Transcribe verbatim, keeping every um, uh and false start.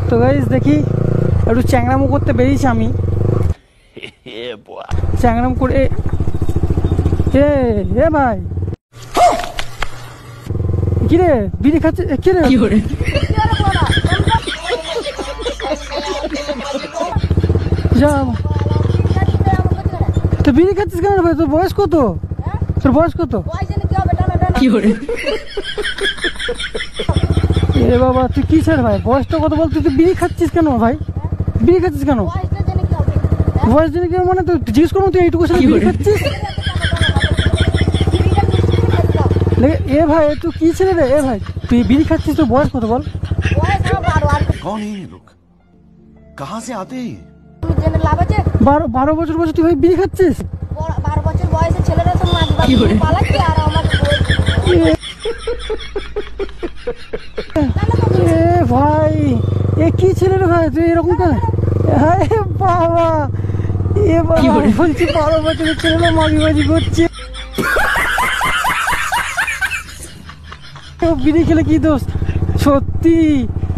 তো গাইস দেখি একটু চ্যাংরামো করতে বেরিয়েছি আমি, চ্যাংরাম করে। এ এ ভাই কিরে বিড়ি খাচ্ছে কিরে? যা তো বিড়ি খাচ্ছিস কেন ভাই? তোর বয়স কত? তোর বয়স কত? এ বাবা তুই কি ছেড়ে ভাই, বয়সটা কত বল? তুই বিড়ি খাচ্ছিস কেন ভাই? বিড়ি খাচ্ছিস কেন? বয়স জেনে কি মানে তুই জিজ্ঞেস করবো তুই এইটুকু সাথে বিড়ি খাচ্ছিস? এ ভাই তুই কি ছেলে রে? এ ভাই তুই বিড়ি খাচ্ছিস, তোর বয়স কত বল? कौन है ये लोग, कहाँ से आते हैं? বারো বারো বছর বয়সে তুই ভাই বিড়ি খাচ্ছিস? বারো বছর বয়সে ছেলেরা সব পালাচ্ছে আর আমার এ ভাই এ কি ছেলে রে ভাই, তুই এরকম কেন? হ্যাঁ বাবা, এ বাবা বলছি বারো বছরের ছেলেরা মাগিবাজি করছে। বিড়ি খেলে কি দোষ? সত্যি